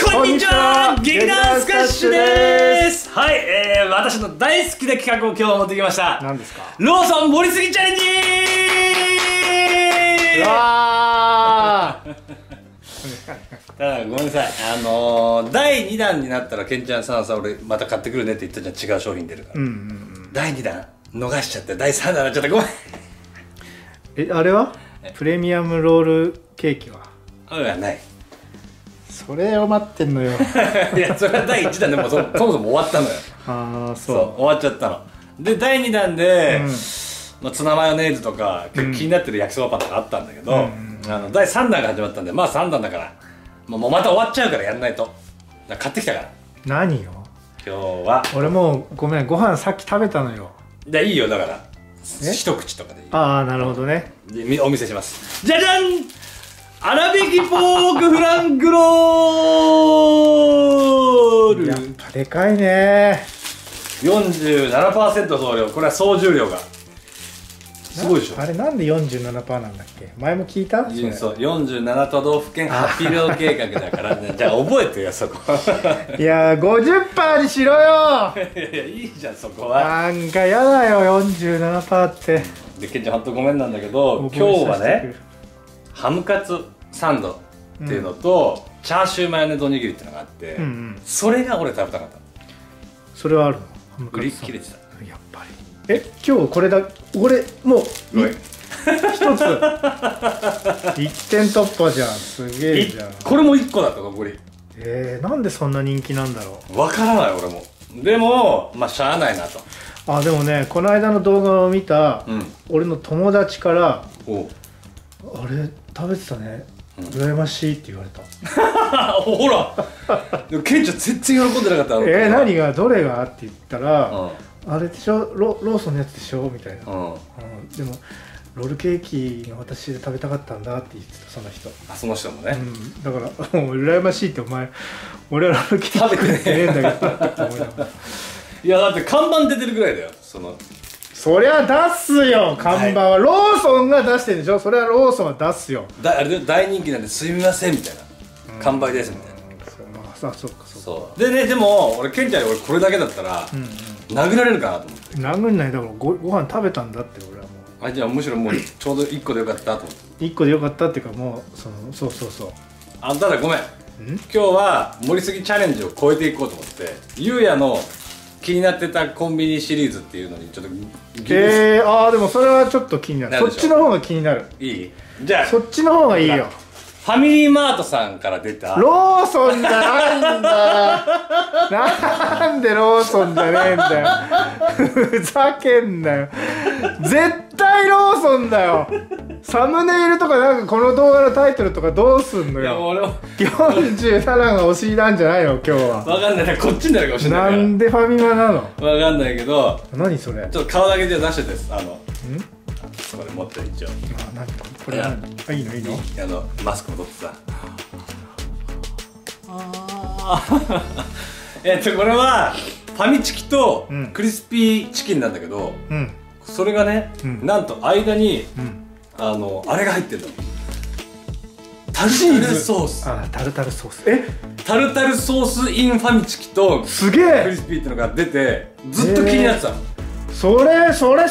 こんにちは、劇団スカッシュです。はい、私の大好きな企画を今日は持ってきました。 何ですか？ ローソン盛りすぎチャレンジ。 うわーただごめんなさい、第2弾になったらケンちゃんさ俺また買ってくるねって言ったじゃん。違う商品出るから、第2弾逃しちゃって第3弾になっちゃった。ごめん。 あれはプレミアムロールケーキは？ ない。 それを待ってんのよ。 いや、それは第1弾でもそもそも終わったのよ。 ああ、 そう終わっちゃったので、第2弾で、ツナマヨネーズとか気になってる焼きそばパンとかあったんだけど、第3弾が始まったんで、まあ3弾だからもうまた終わっちゃうからやんないと。だから買ってきたから。 何よ今日は。 俺もうごめん、ご飯さっき食べたのよ。 いいよ、だから一口とかでいい。 ああ、なるほどね。 でお見せします。じゃじゃん、粗挽きポークフランクロール。 やっぱでかいね。 47% 増量。これは総重量がすごいでしょ。 あれなんで 47% なんだっけ？前も聞いた？ そう、47都道府県ハッピー病計画だからね。じゃあ覚えてよそこ。 いやー 50% にしろよ。 いやいいじゃんそこは。 なんかやだよ 47% って。 でケンちゃんほんとごめんなんだけど、今日はねハムカツサンドっていうのと、チャーシューマヨネーズおにぎりっていうのがあって、それが俺食べたかった。 それはあるの？ハムカツ売り切れてた。 やっぱり。今日これだ。俺もう一つ一点突破じゃん。すげえじゃん。 これも1個だったのこれ。 なんでそんな人気なんだろう。 わからない俺も。でもまあしゃあないなと。 あ、でもね、この間の動画を見た俺の友達から「あれ食べてたね、羨ましい」って言われた。 ほらでもケンちゃん全然喜んでなかった。 何がどれがって言ったら「あれでしょ、ローソンのやつでしょ」みたいな。でもロールケーキが私で食べたかったんだって言ってた、その人。 その人もね。 だからもう羨ましいって、お前俺はロールケーキ食べてねえんだけどって思いながら。 いやだって看板出てるぐらいだよ。 そりゃ出すよ、看板は。ローソンが出してるでしょ。それはローソンは出すよ。 あれで大人気なんですいませんみたいな、完売ですみたいな。 そっかそうでね。でも俺ケンちゃんにこれだけだったら殴られるかなと思って。 殴んない。だからご飯食べたんだって俺はもう。 じゃあむしろもうちょうど1個でよかったと思って。 1個でよかったっていうか、もうそうただごめん、今日は盛りすぎチャレンジを超えていこうと思って、ゆうやの気になってたコンビニシリーズっていうのにちょっとでもそれはちょっっと気になる。そっちの方が気になる。 いい？じゃあそっちの方がいいよ。 ファミリーマートさんから出たローソンじゃないんだ。なんでローソンじゃねえんだよ。ふざけんなよ。絶対ローソンだよ。サムネイルとかなんかこの動画のタイトルとかどうすんのよ。 いや俺も 47がお尻なんじゃないの今日は。 分かんない、こっちになるかもしれないから。 なんでファミマなの？ 分かんないけど。 何それ？ ちょっと顔だけじゃ出してです。これ持って一応。 何これ？いいの？ マスクも取ってさ。これはファミチキとクリスピーチキンなんだけど、それがね、なんと間にあれが入ってるの。タルタルソース。 タルタルソース。 タルタルソースインファミチキとすげえクリスピーってのが出て、ずっと気になってたの。 それでしょ。これを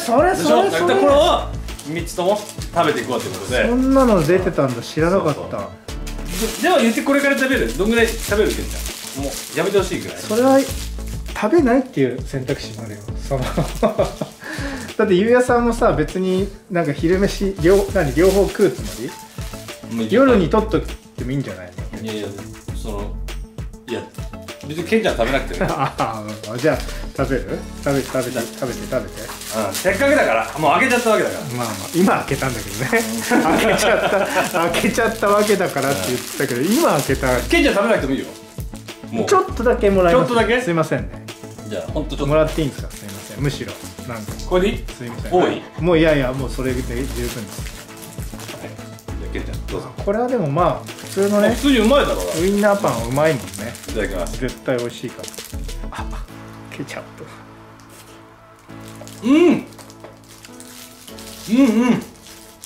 3つとも食べていこうということで。 そんなの出てたんだ、知らなかった。 では言って、これから食べる？どんぐらい食べる？けんちゃんもうやめてほしいぐらい。 それは食べないっていう選択肢もあるよ。だってゆうやさんもさ、別になんか昼飯両方食うつもり？夜に取っとってもいいんじゃないの？ いや別にケンちゃん食べなくてもいい。 じゃあ食べて。せっかくだからもう開けちゃったわけだから。 今開けたんだけどね。開けちゃったわけだからって言ってたけど、今開けた。 ケンちゃん食べなくてもいいよ。もうちょっとだけもらいます。 ちょっとだけ？ すいませんね。 じゃあほんとちょっともらっていいんですか？すいません。むしろなんかこれでいい？ すいません。 多い？ もういやもうそれで十分です。 じゃあケンちゃんどうぞ。 これはでも普通のね、 普通にうまいだろ。 ウインナーパンうまいもんね。 いただきます。 絶対美味しいから。ケチャップ。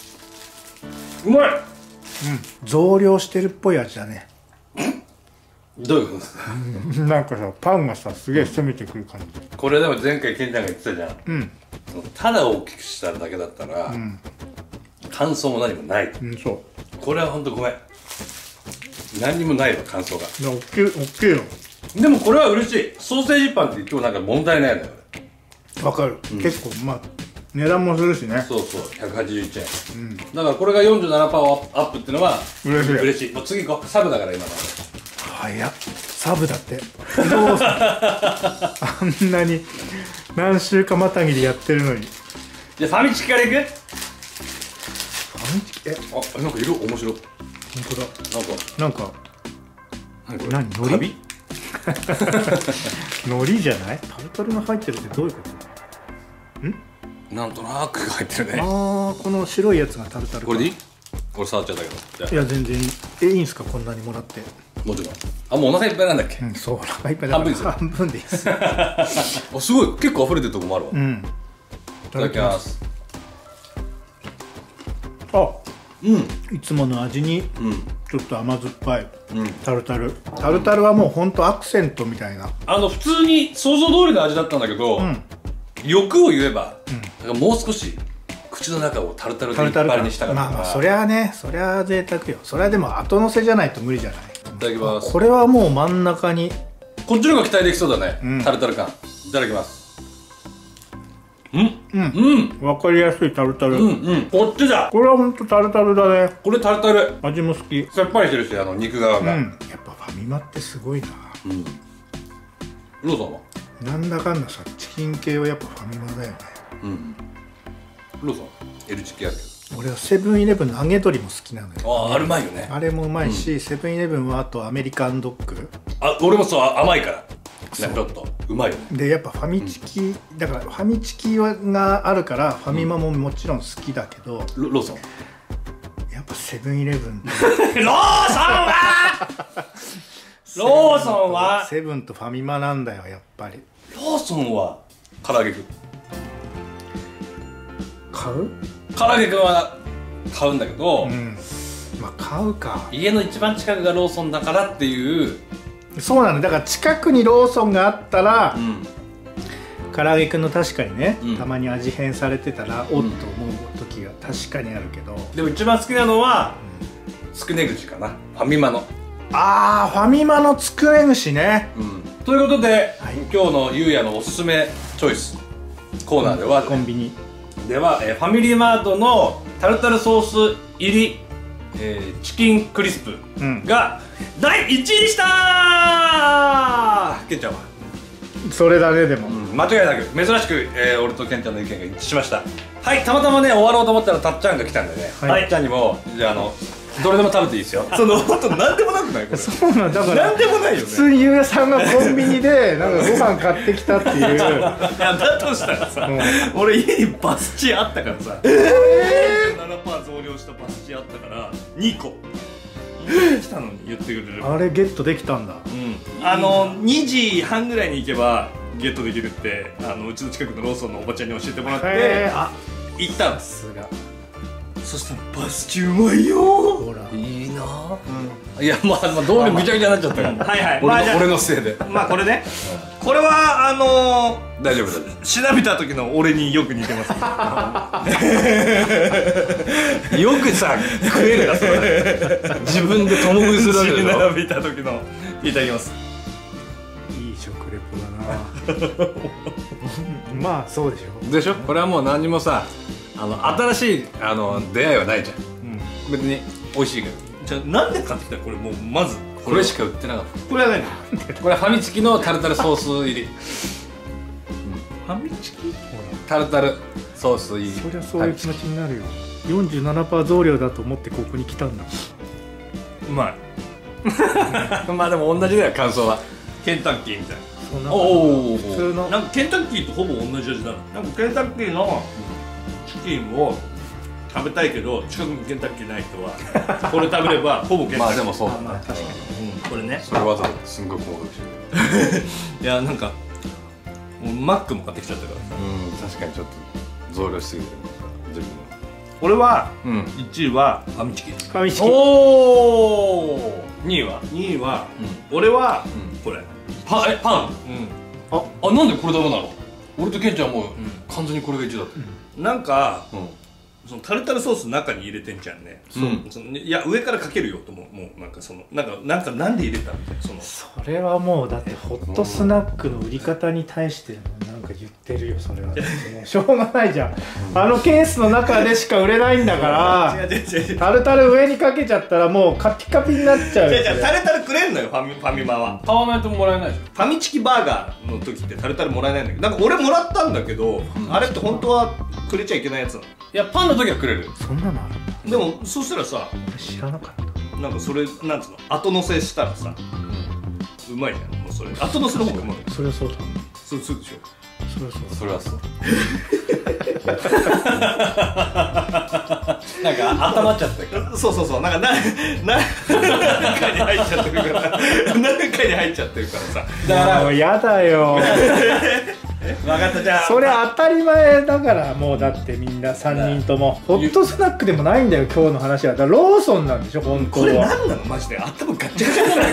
うまい。 増量してるっぽい味だね。 どういうことですか？ なんかさパンがさすげえ攻めてくる感じ。 これでも前回ケンちゃんが言ってたじゃん。 うん。 ただ大きくしただけだったら、感想も何もない。 うん、そう。 これはほんとごめん。何にもないわ、感想が。 おっきいよ。 でもこれは嬉しい。ソーセージパンって言ってもなんか問題ないのよ。 わかる。結構まあ値段もするしね。 そうそう、181円。だからこれが47%アップっていうのは嬉しい。もう次行こう。サブだから今の。 早っ。サブだって。あんなに何週かまたぎでやってるのに。 じゃあファミチキからいく？ ファミチキ、 あ、なんか色面白い。 本当だ。なんか何海苔？海苔じゃない？タルタルが入ってるってどういうこと？ なんとなく入ってるね。 ああ、この白いやつがタルタルか。 これでいい？これ触っちゃったけど。 いや全然いいんすか、こんなにもらって。 もちろん。あ、もうお腹いっぱいなんだっけ？ そう、お腹いっぱいだから。半分でいいです。 あ、すごい、結構溢れてるとこもあるわ。いただきます。 あ、いつもの味にちょっと甘酸っぱいタルタル。タルタルはもうほんとアクセントみたいな。 普通に想像通りの味だったんだけど、欲を言えば、もう少し口の中をタルタルでいっぱいにしたかったから。 まあそりゃね、そりゃ贅沢よ。それはでも後乗せじゃないと無理じゃない。 いただきます。 これはもう真ん中にこっちの方が期待できそうだね、タルタル感。いただきます。 わかりやすいタルタル。 こっちだ。 これはほんとタルタルだね。 これタルタル。 味も好き。 さっぱりしてるし、肉側が。 やっぱファミマってすごいな。 ローソンはなんだかんださ、チキン系はやっぱファミマだよね。 ローソン L チキあるけど、 俺はセブンイレブンの揚げ鶏も好きなのよ。 あれうまいよね。 あれもうまいし、セブンイレブンはあとアメリカンドッグ。 俺もそう、甘いからちょっとうまいよね。 でやっぱファミチキ、だからファミチキがあるからファミマももちろん好きだけど、 ローソンやっぱセブンイレブンローソンはセブンとファミマなんだよやっぱり。 ローソンは唐揚げくん買う？ 唐揚げくんは買うんだけど、 まあ買うか。 家の一番近くがローソンだからっていう。 そうなの。だから近くにローソンがあったら、唐揚げくんの確かにね、たまに味変されてたらおっと思う時が確かにあるけど、 でも一番好きなのはつくね串かな、ファミマの。 あー、ファミマのつくね串ね。 ということで、今日のゆうやのおすすめチョイスコーナーでは、 コンビニでは、ファミリーマートのタルタルソース入り、チキンクリスプが第1位でしたー。ケンちゃんはそれだね。でも、 間違いなく珍しく、俺とケンちゃんの意見が一致しました。はい、たまたまね終わろうと思ったらたっちゃんが来たんでね、たっちゃんにもじゃあどれでも食べていいですよ。そのほんと何でもなくない？これそうなんだから何でもないよね。 普通にゆうやさんがコンビニでなんかご飯買ってきたっていう。 いやだとしたらさ、俺家にバスチーあったからさ、7% 増量したバスチーあったから2個来たのに言ってくれる。 あれゲットできたんだ。 2時半ぐらいに行けばゲットできるってうちの近くのローソンのおばちゃんに教えてもらって行ったんです。そしたらバスチューうまいよ。 ほらいいなぁ。いやまあどうにもぐちゃぐちゃになっちゃったから俺のせいで。まあこれね、これは大丈夫だ。調べた時の俺によく似てますよくさ食えるなそれ。自分で共食いするわけでしょ。調べた時の。いただきます。 いい食レポだな。まあそうでしょ。 でしょ。これはもう何にもさ新しい出会いはないじゃん、別に美味しいから。じゃあなんで買ってきた？これもうまずこれしか売ってなかった。これは何？これはファミチキのタルタルソース入り。ファミチキ？タルタルソース入り。 そりゃそういう気持ちになるよ。47% 増量だと思ってここに来たんだ。 うまい。まあでも同じだよ感想は。ケンタッキーみたいな。おお。普通のなんかケンタッキーとほぼ同じ味だな。なんかケンタッキーのチキンを食べたいけど近くにケンタッキーない人はこれ食べればほぼケンタッキー。まあでもそうだね。確かに。これね。それわざわざすんごく細かくしてる。いやなんかマックも買ってきちゃったからさ。確かにちょっと増量しすぎてる自分の。俺は1位はファミチキ。ファミチキ。おお。2位は俺はこれパン。 うあ、なんでこれダメなの？俺とケンちゃんもう完全にこれが1位だった。 んなんかそのタルタルソース中に入れてんじゃんね。いや上からかけるよともうなんかそのなんで入れたみたいなそれはもうだってホットスナックの売り方に対してなんか言ってるよそれは。もうしょうがないじゃん。あのケースの中でしか売れないんだから。 違うタルタル上にかけちゃったらもうカピカピになっちゃうよ。 タルタルくれんのよファミマは。 買わないともらえないでしょ。 ファミチキバーガーの時ってタルタルもらえないんだけど、なんか俺もらったんだけど、あれって本当はくれちゃいけないやつなの。 いや、パンの時はくれる。 そんなのあるんだ。 でもそしたらさ、 知らなかった。 なんかそれなんつうの後乗せしたらさ、うまいじゃん。もうそれ後乗せの方がうまい。 それはそうだ。 そうでしょ。 それはそう。なんか温まっちゃってるから。 そうなんか中に入っちゃってるから中に入っちゃってるからさ。 だからもうやだよ。 分かったじゃあ。 それ当たり前だからもうだってみんな3人ともホットスナックでもないんだよ今日の話は。だからローソンなんでしょ本当は。 これ何なのマジで頭ガッチャガチャじゃない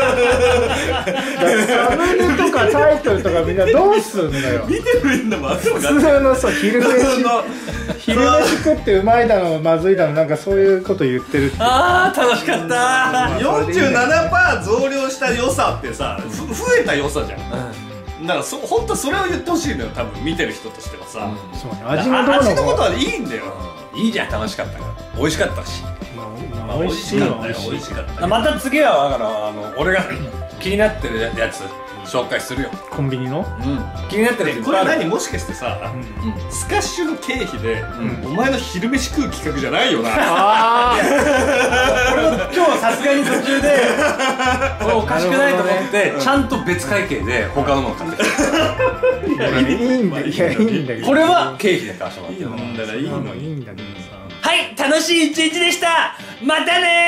サムネとかタイトルとかみんなどうすんのよ。 見てるんだもん頭ガッチャ。 普通のそう昼飯食ってうまいだのまずいだのなんかそういうこと言ってるって。 あー楽しかったー。 47% 増量した良さってさ、増えた良さじゃん。だから本当それを言ってほしいのよ多分見てる人としてはさ。 そうね、味のことはいいんだよ。 いいじゃん、楽しかったから。美味しかったし。 美味しいよ。 美味しかった。 また次はだから俺が気になってるやつ紹介するよ。 コンビニの気になってるやついっこぱいある。 れ何もしかしてさ、スカッシュの経費でお前の昼飯食う企画じゃないよな。 俺も今日はさすがに途中でこれおかしくないと思ってちゃんと別会計で他のもの買ってきた。 いいんだいやいいんだけどこれは経費で買わせてもらってる。 だからいいのいいんだけどさ。 はい、楽しい一日でした。またねー。